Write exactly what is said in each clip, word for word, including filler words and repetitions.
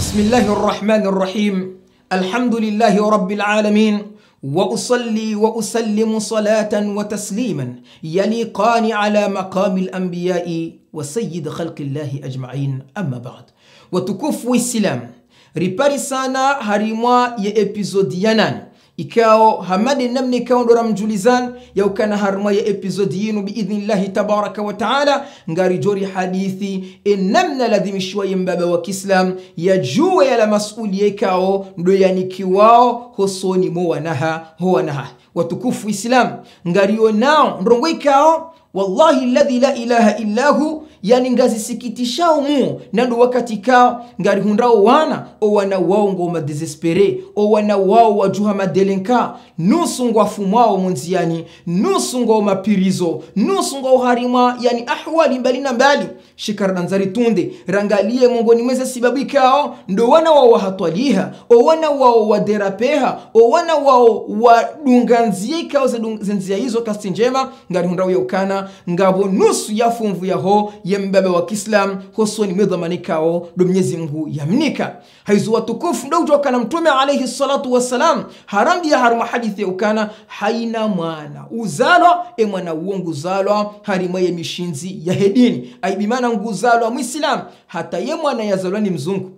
بسم الله الرحمن الرحيم الحمد لله رب العالمين وأصلي وأسلم صلاة وتسليما يليقان على مقام الأنبياء وسيد خلق الله أجمعين أما بعد وتكفوا السلام ripari sana harimwa ye episodi ya nane ikao hamade namni kaondora mjulizan ya ukana harma ya episodi yinu biidhnillahi tabaraka wa taala ngari jori hadithi enamna ladhimishwa yembaba wa kislam ya juwe ya la masuli ikao ndo yanikiwao hosoni mo wanaha ho wanaha watukufu islam ngari yonao ndrongo ikao wallahi alladhi la ilaha illahu yani ngazi sikitishao mu nando wakati kao ngari hundrao wana o wana wao ngoma desespere o wana wao wajuha madelenka nusu ngwafumao munziani nusu ngoma pirizo nusu ngoharima yani ahwali mbali na mbali shikara nzari tunde rangalie mongoni mweze sibabu kao ndo wana wao wahatwaliha o wana wao waderapeha o wana wao wadunganzie kao zenzia hizo kasi njema ngari hundrao yokana ngabo nusu ya fumvu ya ho yembaba wa Kislam hosoni medhamani kao do Mwenyezi Mungu yamnika haizu watukufu ndo kutoka na mtume alayhi salatu wassalam harambi ya haruma hadithi ukana haina mwana uzalwa e mwana uongo uzalwa harima ye mishinzi ya hedini aibimana nguzalwa muislam hata ye mwana yazalwa ni mzungu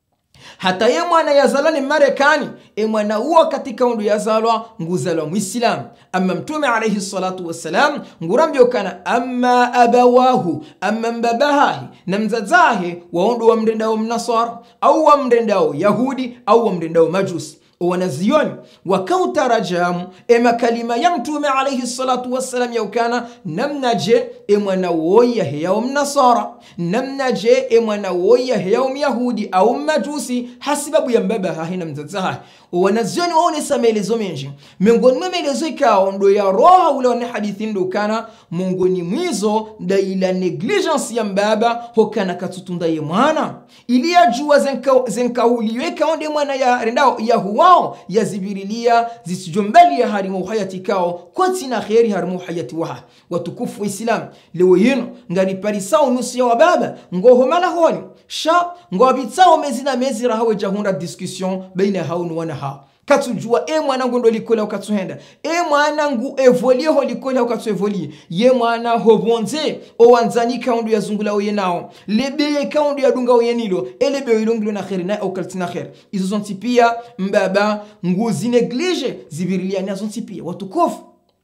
hata ye mwana yazalwa ni Marekani e mwana uo katika undu yazalwa nguzalwa muislam amma mtume alayhi salatu wassalam ngurambio kana amma abawahu amma mbabahi na mzazahe waundu wa mrendao mnasara au wa mrendao yahudi au wa mrendao majusi wanazioni wakautarajamu ema kalima ya mtume alayhi salatu wassalam yaukana namnaje e mwana woya heyao mnasara namnaje e mwana woya heyao myahudi au majusi hasibabu ya mbaba hahina mzazaha wanazioni waone samelezo menji miongoni mwemelezo ikao ndo ya roha ule wane hadithi ndo kana mungoni mwizo da ila negligence ya mbaba hokana katutunda ye mwana ili ya juwa zenkauliwe kaonde mwana ya rendao ya huwao ya zibirilia zisijombali ya harimu uhayati kao kwa tina kheri harimu uhayati waha watukufu islam leo yino ngari parisao nusu ya wababa ngoho malahoni sha ngwabitsao mezi na mezi rahawe jahunda discussion baina haunu wana hao katujua e mwanangu ndo likola ukatuhenda e mwanangu evolie ho likola ukatuevolie ye mwana hobonze o wanzani kaundu ya zungula oye nao lebe kaundu ya dunga oye nilo elebe ilongilo na khair na au kaltina khair izo zonti pia mbaba nguzi neglige zibirilia na zonti pia watukufu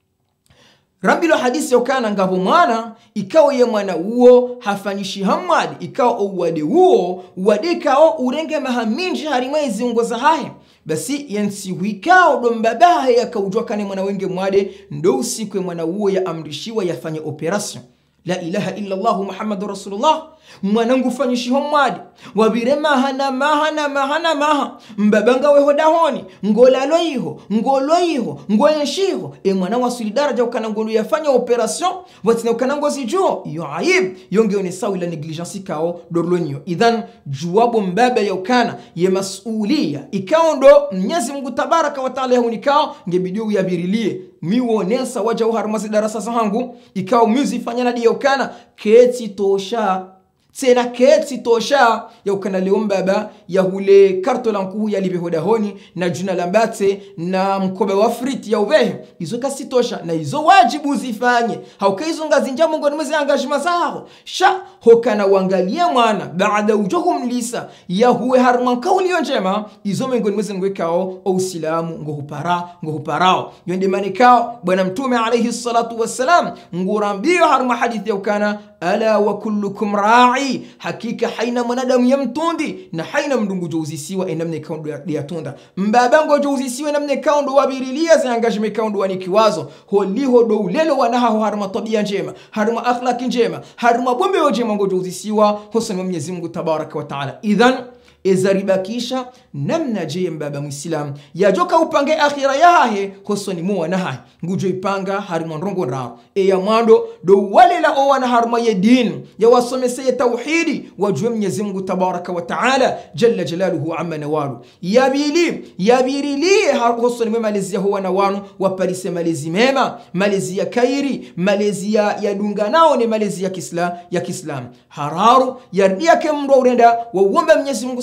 Rabbi lo hadisi yokana ngabo mwana ikao ye mwana uo hafanyishi hamad ikao uwade uo uwade kao urenge mahaminji harima iziongoza hae basi yensi wikao do mbabahe yakaujwa kane mwana wenge mwade ndo usiku mwana uo ya amrishiwa yafanya operation la ilaha illa Allah Muhammadur Rasulullah mwanangu fanyishi homwadi wabire mahana mahana mahana maha mbabanga weho dahoni ngolalo iho ngolo iho ngoyenshiho e mwana wasuli daraja ukana ngolu yafanya operation watina ukana ngozi juo yo aib yongeone sawi la negligence kao dorlonyo idhan juwabo mbaba ya ukana ye masulia ikao ndo Mwenyezi Mungu tabaraka wa taala hunikao ngebidio yabirilie miwonesa waja uharumasi darasa zangu ikao muzi fanyana diyo kana keti tosha tena keti tosha ya ukana leo mbaba ya hule karto lankuhu ya libe hodahoni na juna lambate na mkobe wa friti ya uvehe izo kasi tosha na izo wajibu zifanye hauka izo ngazi njamu ngoni mwezi angajima zao sha hokana wangalie mwana baada ujohu mlisa ya huwe harman kauli yonjema izo mengoni mwezi ngwe kao o usilamu ngohupara ngohuparao yonde manikao bwana mtume alayhi salatu wassalam ngurambio harma hadithi ya ukana ala wa kullukum ra'i hakika haina mwanadamu ya mtundi na haina mdungu jouzisiwa enamne kaundo ya tunda mbabango jouzisiwa enamne kaundo wabirilia za engagement kaundo wanikiwazo holiho do ulelo wanaha ho harma tabia njema harma akhlaki njema harma bombe yo njema ngo jouzisiwa hosana Mwenyezi Mungu tabaraka wa taala idhan ezaribakisha namna je mbaba muislam yajoka upange akhira yahe hosoni muwa naha ngujo ipanga harima ndongo rao e ya mwando do walela o wana harma ya din ya wasomese tauhidi wajue Mwenyezi Mungu tabaraka wa taala jalla jalaluhu amma nawalu yabili yabirili hosoni mema malezi huwa na wanu waparise malezi mema malezi ya kairi malezi ya dunga nao ni malezi ya kisla ya Kislam hararu yardia kemro urenda wa uomba Mwenyezi Mungu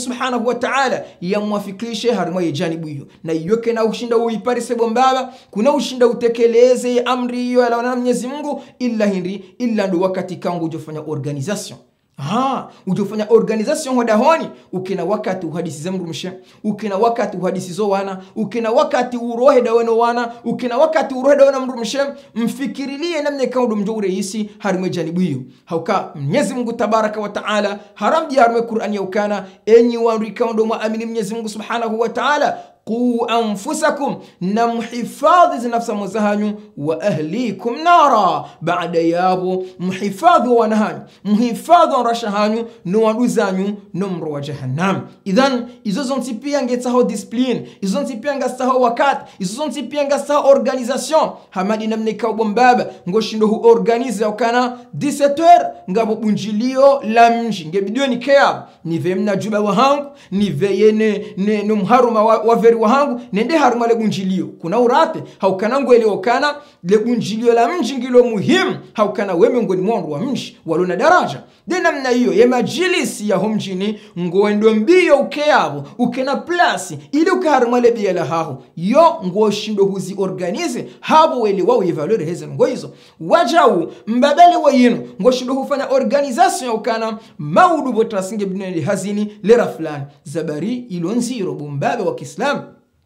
subhanahu wa ta'ala yamwafikishe harimo yejanibu hiyo na yoke na ushinda uiparise bombaba kuna ushinda utekeleze amri hiyo ya Mwenyezi Mungu illa hindi illa ndo wakati kangu ujofanya organisation. Ha, ujofanya organisation hodahoni ukina wakati uhadisi za mrumshe ukina wakati uhadisi zo wana ukina wakati urohe daweno wana ukina wakati urohe dawena mrumshe mfikirilie namne kaundo mjore hisi harimwe janibu hiyo hauka Mwenyezi Mungu tabaraka wa taala haramji harimwe Qur'an ya ukana enyi wanri kaundo muamini Mwenyezi Mungu subhanahu wa taala qu anfusakum na muhifadhi nafsa mwazahanyu wa ahlikum nara baada yabo muhifadhi wa wanahanyu muhifadhi wa rashahanyu no waduzanyu no mro wa jahannam. Idhan izo zonti pia ngetaho discipline izo zonti pia ngastaho wakati izo zonti pia ngastaho organisation hamadi namne kaubombaba ngoshindo hu organize ukana dix-sept heures ngabo bunjilio la mji ngebidio ni keab ni vemna juba wahangu ni veyene ne no mharuma wa, wa wahangu nende haruma le bunjilio kuna urate haukana ngwele okana le bunjilio la mji ngilo muhimu haukana weme ngoni mwandu wa mji walona daraja de namna hiyo ye majilisi ya homjini ngoendo mbio ukeabo ukena place ili ukaharuma le biela haho yo ngoshindo huzi organize habo wele wao yevalore hezen ngoizo wajau mbabele wa yinu ngoshindo hufanya organisation ukana maudu botrasinge bineli hazini lera fulani zabari ilonziro bumbabe wa Kiislamu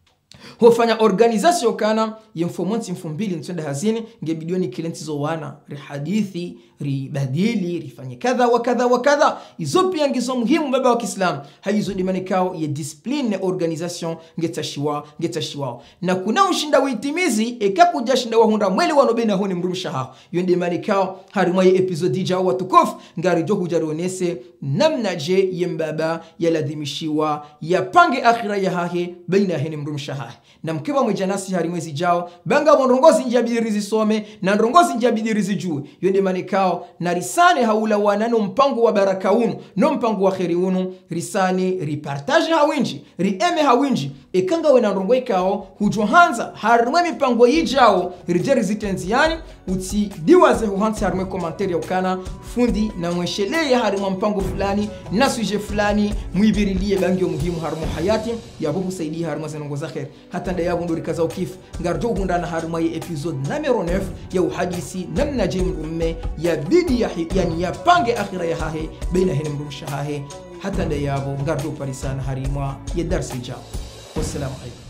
hufanya organisation kana yemfomonti mfumbili ntenda hazini ngebidioni kilentizo wana ri hadithi ri badili rifanye kadha wa kadha wa kadha izo pia ngizo muhimu baba wa Kiislamu haizo dimanikao ya discipline na organisation ngetashiwa ngetashiwa na kuna ushinda uitimizi ekakuja shinda wahunda mweli wanobena honi mrumsha hao yonde manikao harimo ya episode ja watukufu ngari jo hujaronese namna je yembaba yaladhimishiwa yapange akhira ya hahe baina heni mrumsha hahe na mkiwa mwejanasi hari mwezi jao banga mwonrongozi njabidirizi some na ndrongozi njabidirizi juu yonde manikao na risane haula wanano mpango wa baraka unu no mpango wa kheri unu risane ripartage hawinji rieme hawinji ekanga wena ndrongo ikao hujohanza harimwe mipango yijao rijeri zitenziani uti diwaze huhansi harimwe komanteri ya ukana fundi na mweshele ya harimwe mpango fulani na suje fulani muibirilie bangi muhimu harimwe hayati ya bubu saidi harimwe zenongo za kheri hata nda yabu ndori kaza ukif ngarjo gundana harimwe ya episode numero nine ya uhadisi namna jemrumme ya bidi ya yani ya pange akhira ya hahe baina hene mrumsha hahe hata nda yabu ngarjo parisana harimwe ya darsi jao. Wassalamu alaikum.